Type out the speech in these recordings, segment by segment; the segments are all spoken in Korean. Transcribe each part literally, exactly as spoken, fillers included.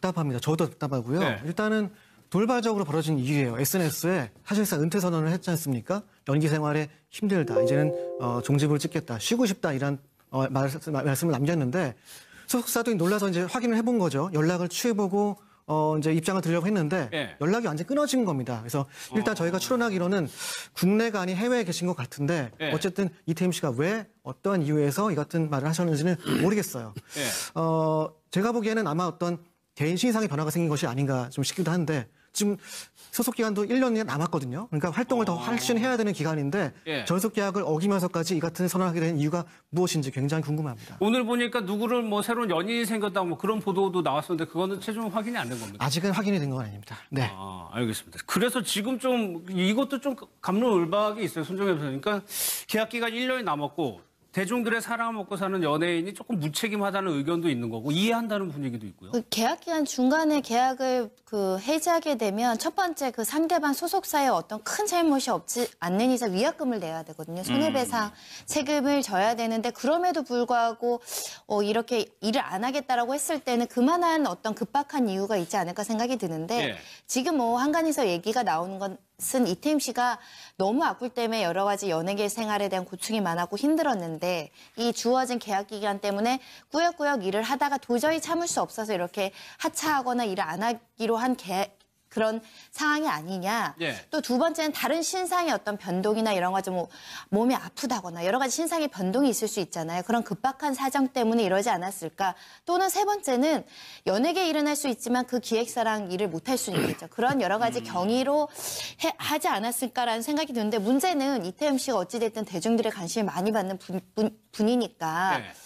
답답합니다. 저도 답답하고요. 네. 일단은 돌발적으로 벌어진 일이에요. 에스엔에스에 사실상 은퇴 선언을 했지 않습니까? 연기 생활에 힘들다. 이제는 어, 종지부를 찍겠다. 쉬고 싶다. 이런 어, 말, 말씀을 남겼는데 소속사도 놀라서 이제 확인을 해본 거죠. 연락을 취해보고 어, 이제 입장을 드리려고 했는데 네. 연락이 완전히 끊어진 겁니다. 그래서 일단 어. 저희가 추론하기로는 국내가 아닌 해외에 계신 것 같은데 네. 어쨌든 이태임 씨가 왜 어떠한 이유에서 이 같은 말을 하셨는지는 모르겠어요. 네. 어, 제가 보기에는 아마 어떤 개인 신상의 변화가 생긴 것이 아닌가 좀 싶기도 한데 지금 소속 기간도 일 년이 남았거든요. 그러니까 활동을 더 훨씬 해야 되는 기간인데 예. 전속 계약을 어기면서까지 이 같은 선언을 하게 된 이유가 무엇인지 굉장히 궁금합니다. 오늘 보니까 누구를 뭐 새로운 연인이 생겼다 뭐 그런 보도도 나왔었는데 그거는 최종 확인이 안 된 겁니다. 아직은 확인이 된 건 아닙니다. 네. 아, 알겠습니다. 그래서 지금 좀 이것도 좀 갑론을박이 있어요. 손정혜 변호사님. 그러니까 계약 기간 일 년이 남았고 대중들의 사랑을 먹고 사는 연예인이 조금 무책임하다는 의견도 있는 거고 이해한다는 분위기도 있고요. 그 계약 기간 중간에 계약을 그 해지하게 되면 첫 번째 그 상대방 소속사에 어떤 큰 잘못이 없지 않는 이상 위약금을 내야 되거든요. 손해배상 음. 책임을 져야 되는데 그럼에도 불구하고 어, 이렇게 일을 안 하겠다라고 했을 때는 그만한 어떤 급박한 이유가 있지 않을까 생각이 드는데 예. 지금 뭐 한간에서 얘기가 나오는 건 쓴 이태임 씨가 너무 악플 때문에 여러 가지 연예계 생활에 대한 고충이 많았고 힘들었는데 이 주어진 계약 기간 때문에 꾸역꾸역 일을 하다가 도저히 참을 수 없어서 이렇게 하차하거나 일을 안 하기로 한 계약 그런 상황이 아니냐. 예. 또 두 번째는 다른 신상의 어떤 변동이나 이런 거지 뭐 몸이 아프다거나 여러 가지 신상의 변동이 있을 수 있잖아요. 그런 급박한 사정 때문에 이러지 않았을까. 또는 세 번째는 연예계에 일은 할 수 있지만 그 기획사랑 일을 못할 수 있겠죠. 그런 여러 가지 경위로 해, 하지 않았을까라는 생각이 드는데 문제는 이태임 씨가 어찌됐든 대중들의 관심을 많이 받는 분, 분, 분이니까 예.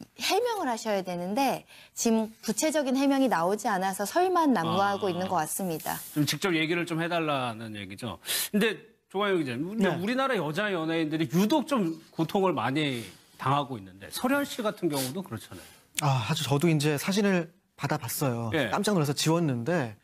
해명을 하셔야 되는데 지금 구체적인 해명이 나오지 않아서 설만 난무하고 아. 있는 것 같습니다. 좀 직접 얘기를 좀 해달라는 얘기죠. 근데 조광영 기자님, 네. 우리나라 여자 연예인들이 유독 좀 고통을 많이 당하고 있는데 설현 씨 같은 경우도 그렇잖아요. 아, 아주 저도 이제 사진을 받아봤어요. 예. 깜짝 놀라서 지웠는데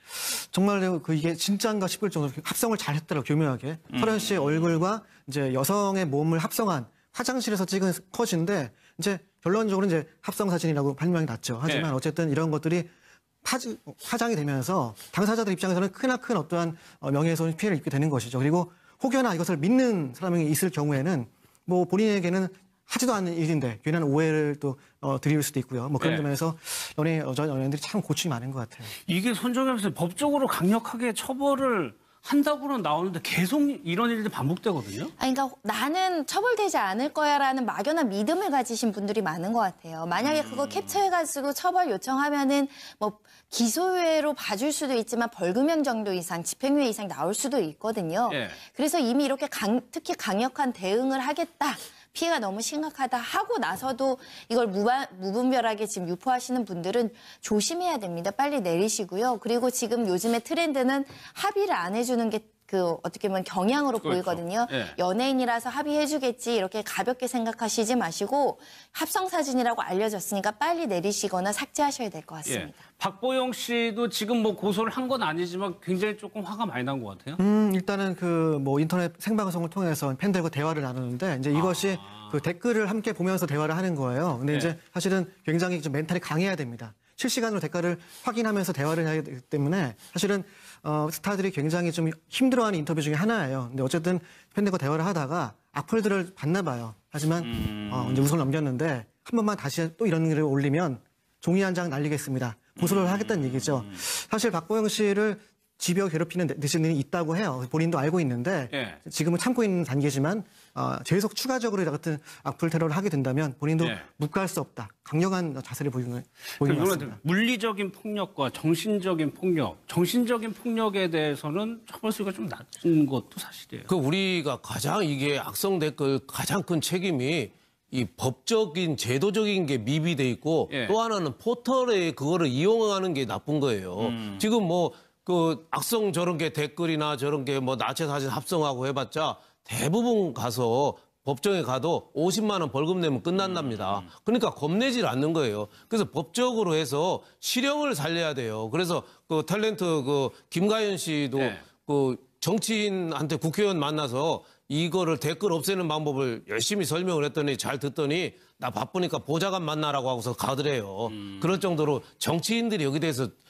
정말 그 이게 진짜인가 싶을 정도로 합성을 잘 했더라고요, 교묘하게. 음. 설현 씨의 얼굴과 이제 여성의 몸을 합성한 화장실에서 찍은 컷인데 이제 결론적으로 이제 합성 사진이라고 판명이 났죠. 하지만 예. 어쨌든 이런 것들이 파지, 파장이 되면서 당사자들 입장에서는 크나큰 어떠한 명예훼손 피해를 입게 되는 것이죠. 그리고 혹여나 이것을 믿는 사람이 있을 경우에는 뭐 본인에게는 하지도 않는 일인데 괜한 오해를 또 어, 드릴 수도 있고요. 뭐 그런 네. 점에서 연예 여자 연예인들이 참 고충이 많은 것 같아요. 이게 손정혜 변호사님 법적으로 강력하게 처벌을 한다고는 나오는데 계속 이런 일들이 반복되거든요. 아니, 그러니까 나는 처벌되지 않을 거야라는 막연한 믿음을 가지신 분들이 많은 것 같아요. 만약에 그거 캡처해가지고 처벌 요청하면은 뭐 기소유예로 봐줄 수도 있지만 벌금형 정도 이상, 집행유예 이상 나올 수도 있거든요. 예. 그래서 이미 이렇게 강, 특히 강력한 대응을 하겠다. 피해가 너무 심각하다 하고 나서도 이걸 무바, 무분별하게 지금 유포하시는 분들은 조심해야 됩니다. 빨리 내리시고요. 그리고 지금 요즘의 트렌드는 합의를 안 해주는 게 그 어떻게 보면 경향으로 그렇죠. 보이거든요. 예. 연예인이라서 합의해주겠지 이렇게 가볍게 생각하시지 마시고 합성사진이라고 알려졌으니까 빨리 내리시거나 삭제하셔야 될 것 같습니다. 예. 박보영 씨도 지금 뭐 고소를 한 건 아니지만 굉장히 조금 화가 많이 난 것 같아요. 음, 일단은 그 뭐 인터넷 생방송을 통해서 팬들과 대화를 나누는데 이제 이것이 아. 그 댓글을 함께 보면서 대화를 하는 거예요. 근데 네. 이제 사실은 굉장히 좀 멘탈이 강해야 됩니다. 실시간으로 댓글을 확인하면서 대화를 해야 되기 때문에 사실은 어, 스타들이 굉장히 좀 힘들어하는 인터뷰 중에 하나예요. 근데 어쨌든 팬들과 대화를 하다가 악플들을 봤나 봐요. 하지만 음. 어, 이제 웃음을 넘겼는데 한 번만 다시 또 이런 글을 올리면 종이 한 장 날리겠습니다. 고소를 음. 하겠다는 얘기죠. 사실 박보영 씨를 집여 괴롭히는 네티즌이 있다고 해요. 본인도 알고 있는데 예. 지금은 참고 있는 단계지만 어, 계속 추가적으로 이 같은 악플 테러를 하게 된다면 본인도 예. 묵과할 수 없다. 강력한 자세를 보이는 보이는 것 같습니다. 물리적인 폭력과 정신적인 폭력, 정신적인 폭력에 대해서는 처벌수가 좀 낮은 것도 사실이에요. 그 우리가 가장 이게 악성 댓글 가장 큰 책임이 이 법적인 제도적인 게 미비돼 있고 예. 또 하나는 포털에 그거를 이용하는 게 나쁜 거예요. 음. 지금 뭐 그 악성 저런 게 댓글이나 저런 게 뭐 나체 사진 합성하고 해봤자 대부분 가서 법정에 가도 오십만 원 벌금 내면 끝난답니다. 그러니까 겁내질 않는 거예요. 그래서 법적으로 해서 실형을 살려야 돼요. 그래서 그 탤런트 그 김가연 씨도 네. 그 정치인한테 국회의원 만나서 이거를 댓글 없애는 방법을 열심히 설명을 했더니 잘 듣더니 나 바쁘니까 보좌관 만나라고 하고서 가더래요. 음. 그럴 정도로 정치인들이 여기 대해서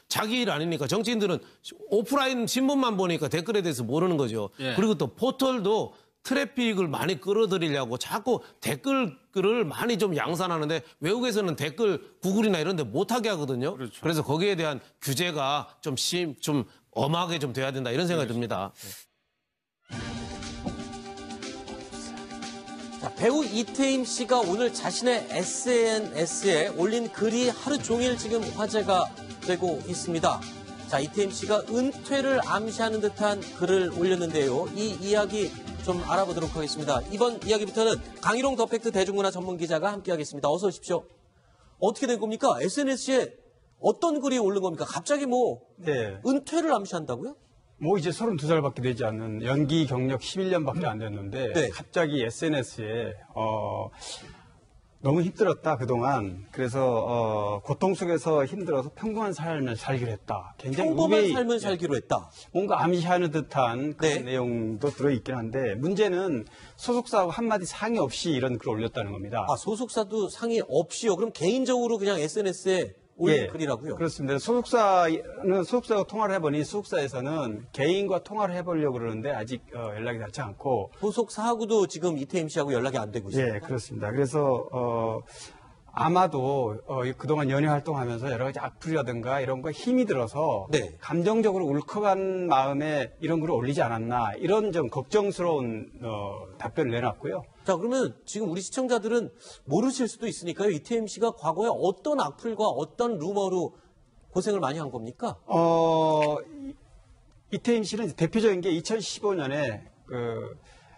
자기 일 아니니까 정치인들은 오프라인 신문만 보니까 댓글에 대해서 모르는 거죠. 예. 그리고 또 포털도 트래픽을 많이 끌어들이려고 자꾸 댓글을 많이 좀 양산하는데 외국에서는 댓글 구글이나 이런 데 못하게 하거든요. 그렇죠. 그래서 거기에 대한 규제가 좀 심, 좀 엄하게 좀 돼야 된다 이런 생각이 듭니다. 자, 배우 이태임 씨가 오늘 자신의 에스엔에스에 올린 글이 하루 종일 지금 화제가 되고 있습니다. 자, 이태임 씨가 은퇴를 암시하는 듯한 글을 올렸는데요. 이 이야기 좀 알아보도록 하겠습니다. 이번 이야기부터는 강희롱 더 팩트 대중문화 전문 기자가 함께하겠습니다. 어서 오십시오. 어떻게 된 겁니까? 에스엔에스에 어떤 글이 오른 겁니까? 갑자기 뭐 네. 은퇴를 암시한다고요? 뭐 이제 서른두 살밖에 되지 않는 연기 경력 십일 년밖에 안 됐는데 네. 갑자기 에스엔에스에 어 너무 힘들었다 그동안. 그래서 어 고통 속에서 힘들어서 평범한 삶을 살기로 했다. 굉장히 평범한 의외의- 삶을 살기로 했다. 뭔가 암시하는 듯한 그런 네. 내용도 들어있긴 한데 문제는 소속사하고 한마디 상의 없이 이런 글을 올렸다는 겁니다. 아, 소속사도 상의 없이요. 그럼 개인적으로 그냥 에스엔에스에 올린 예, 글이라고요? 그렇습니다. 소속사는 소속사와 통화를 해보니 소속사에서는 개인과 통화를 해보려고 그러는데 아직 어, 연락이 닿지 않고. 소속사하고도 지금 이태임 씨하고 연락이 안 되고 있습니다. 예, 그렇습니다. 그래서 어, 아마도 어, 그동안 연예 활동하면서 여러 가지 악플이라든가 이런 거 힘이 들어서 네. 감정적으로 울컥한 마음에 이런 글을 올리지 않았나 이런 좀 걱정스러운 어, 답변을 내놨고요. 자, 그러면 지금 우리 시청자들은 모르실 수도 있으니까요. 이태임 씨가 과거에 어떤 악플과 어떤 루머로 고생을 많이 한 겁니까? 어, 이- 이태임 씨는 대표적인 게 이천십오 년에 그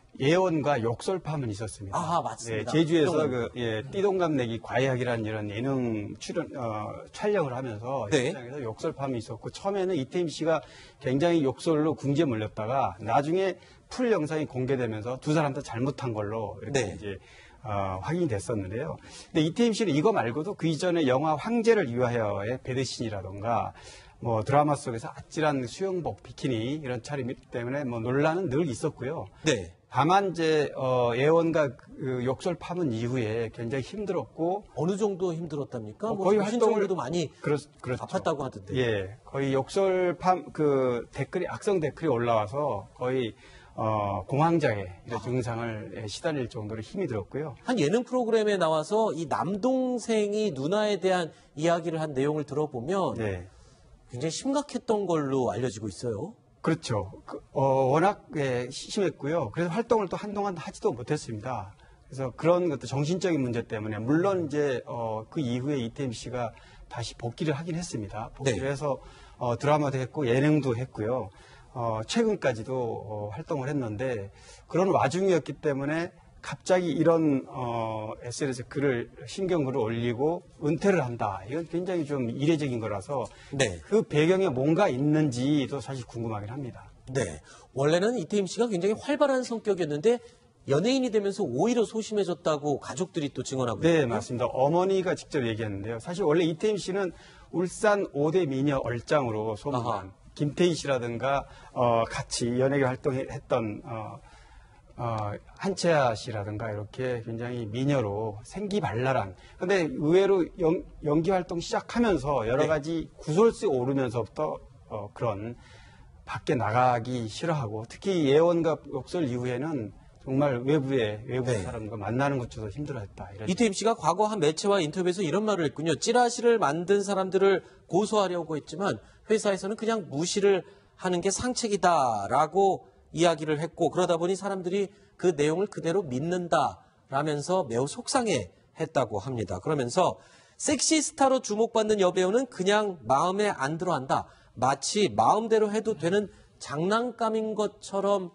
예언과 욕설파문이 있었습니다. 아, 맞습니다. 네, 제주에서 띠동갑. 그 예, 띠동갑 내기 과외하기라는 이런 예능 출연 어, 촬영을 하면서 네. 현장에서 욕설파문이 있었고 처음에는 이태임 씨가 굉장히 욕설로 궁지에 몰렸다가 나중에 풀 영상이 공개되면서 두 사람 다 잘못한 걸로 이렇게 네. 이제 어, 확인이 됐었는데요. 근데 이태임 씨는 이거 말고도 그 이전에 영화 황제를 위하여의 배드신이라던가 뭐 드라마 속에서 아찔한 수영복, 비키니 이런 차림 때문에 뭐 논란은 늘 있었고요. 네. 다만 이제 어, 예원과 그 욕설 파문 이후에 굉장히 힘들었고 어느 정도 힘들었답니까? 어, 뭐 거의 정신적으로도 많이 그렇, 그렇죠. 아팠다고 하던데. 예, 거의 욕설 파, 그 댓글이 악성 댓글이 올라와서 거의 어, 공황장애 이런 증상을 시달릴 정도로 힘이 들었고요. 한 예능 프로그램에 나와서 이 남동생이 누나에 대한 이야기를 한 내용을 들어보면 네. 굉장히 심각했던 걸로 알려지고 있어요. 그렇죠. 그, 어, 워낙 예, 심했고요. 그래서 활동을 또 한동안 하지도 못했습니다. 그래서 그런 것도 정신적인 문제 때문에 물론 이제 어, 그 이후에 이태임 씨가 다시 복귀를 하긴 했습니다. 복귀를 네. 해서 어, 드라마도 했고 예능도 했고요. 어, 최근까지도 어, 활동을 했는데 그런 와중이었기 때문에 갑자기 이런 어, 에스엔에스 글을 신경글을 올리고 은퇴를 한다. 이건 굉장히 좀 이례적인 거라서 네. 그 배경에 뭔가 있는지도 사실 궁금하긴 합니다. 네. 원래는 이태임 씨가 굉장히 활발한 성격이었는데 연예인이 되면서 오히려 소심해졌다고 가족들이 또 증언하고 네, 있거든요. 맞습니다. 어머니가 직접 얘기했는데요. 사실 원래 이태임 씨는 울산 오 대 미녀 얼짱으로 아하. 소문난 김태희 씨라든가 어, 같이 연예계 활동했던 어, 어, 한채아 씨라든가 이렇게 굉장히 미녀로 생기발랄한. 근데 의외로 연, 연기 활동 시작하면서 여러 네. 가지 구설수에 오르면서부터 어, 그런 밖에 나가기 싫어하고 특히 예원과 욕설 이후에는 정말 외부의 외부의 네. 사람과 만나는 것조차 힘들어했다. 이런 이태임 씨가 과거 한 매체와 인터뷰에서 이런 말을 했군요. 찌라시를 만든 사람들을 고소하려고 했지만 회사에서는 그냥 무시를 하는 게 상책이다라고 이야기를 했고 그러다 보니 사람들이 그 내용을 그대로 믿는다라면서 매우 속상해했다고 합니다. 그러면서 섹시 스타로 주목받는 여배우는 그냥 마음에 안 들어한다. 마치 마음대로 해도 되는 장난감인 것처럼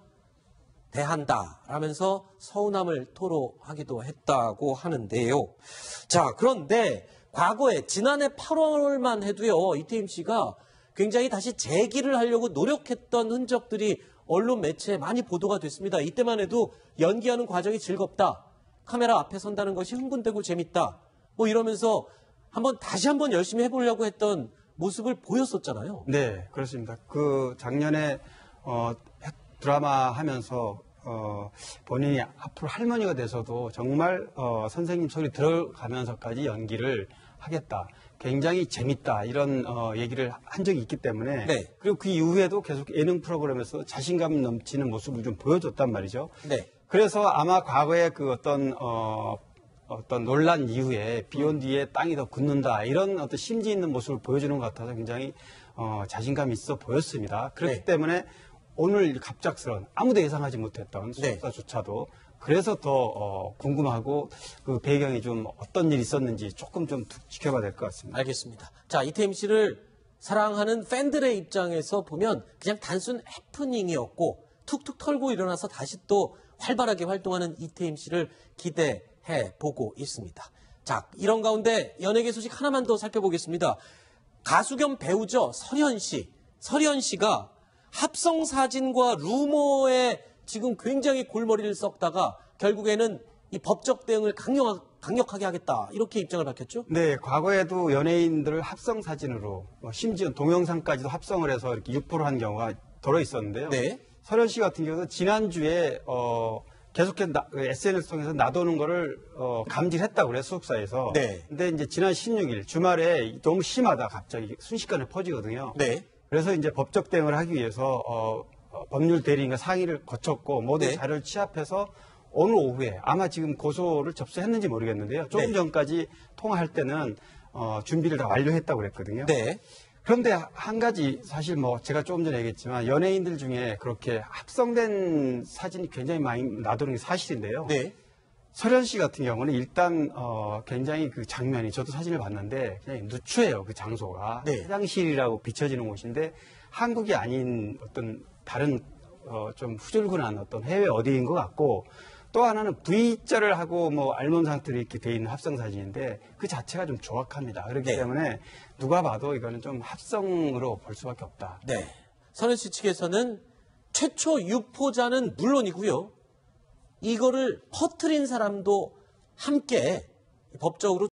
대한다 라면서 서운함을 토로하기도 했다고 하는데요. 자, 그런데 과거에 지난해 팔월만 해도요. 이태임 씨가 굉장히 다시 재기를 하려고 노력했던 흔적들이 언론 매체에 많이 보도가 됐습니다. 이때만 해도 연기하는 과정이 즐겁다. 카메라 앞에 선다는 것이 흥분되고 재밌다. 뭐 이러면서 한번 다시 한번 열심히 해보려고 했던 모습을 보였었잖아요. 네, 그렇습니다. 그 작년에 어, 드라마 하면서 어, 본인이 앞으로 할머니가 돼서도 정말 어, 선생님 소리 들어가면서까지 연기를 하겠다. 굉장히 재밌다 이런 어, 얘기를 한 적이 있기 때문에 네. 그리고 그 이후에도 계속 예능 프로그램에서 자신감 넘치는 모습을 좀 보여줬단 말이죠. 네. 그래서 아마 과거에 그 어떤 어, 어떤 논란 이후에 비온 뒤에 땅이 더 굳는다 이런 어떤 심지 있는 모습을 보여주는 것 같아서 굉장히 어, 자신감이 있어 보였습니다. 그렇기 네. 때문에 오늘 갑작스러운 아무도 예상하지 못했던 네. 수사조차도 그래서 더 어, 궁금하고 그 배경이 좀 어떤 일이 있었는지 조금 좀 지켜봐야 될 것 같습니다. 알겠습니다. 자, 이태임 씨를 사랑하는 팬들의 입장에서 보면 그냥 단순 해프닝이었고 툭툭 털고 일어나서 다시 또 활발하게 활동하는 이태임 씨를 기대해 보고 있습니다. 자, 이런 가운데 연예계 소식 하나만 더 살펴보겠습니다. 가수 겸 배우죠. 설현 씨. 설현 씨가 합성 사진과 루머에 지금 굉장히 골머리를 썩다가 결국에는 이 법적 대응을 강력, 강력하게 하겠다. 이렇게 입장을 밝혔죠. 네, 과거에도 연예인들을 합성 사진으로 뭐 심지어 동영상까지도 합성을 해서 이렇게 유포를 한 경우가 더러 있었는데요. 네. 설현 씨 같은 경우는 지난주에 어, 계속해서 나- 에스엔에스 통해서 놔두는 거를 어, 감지했다고 그래요, 소속사에서. 네. 근데 이제 지난 십육 일 주말에 너무 심하다 갑자기 순식간에 퍼지거든요. 네. 그래서 이제 법적 대응을 하기 위해서 어, 어, 법률 대리인과 상의를 거쳤고 모든 네. 자료를 취합해서 오늘 오후에 아마 지금 고소를 접수했는지 모르겠는데요. 조금 네. 전까지 통화할 때는 어, 준비를 다 완료했다고 그랬거든요. 네. 그런데 한 가지 사실 뭐 제가 조금 전에 얘기했지만 연예인들 중에 그렇게 합성된 사진이 굉장히 많이 놔두는 게 사실인데요. 네. 설현 씨 같은 경우는 일단 어, 굉장히 그 장면이 저도 사진을 봤는데 그냥 누추해요. 그 장소가 네. 화장실이라고 비춰지는 곳인데 한국이 아닌 어떤 다른 어, 좀 후줄근한 어떤 해외 어디인 것 같고 또 하나는 V자를 하고 뭐 알몸 상태로 이렇게 돼 있는 합성 사진인데 그 자체가 좀 조악합니다. 그렇기 네. 때문에 누가 봐도 이거는 좀 합성으로 볼 수밖에 없다. 네. 설현 씨 측에서는 최초 유포자는 물론이고요. 이거를 퍼뜨린 사람도 함께 법적으로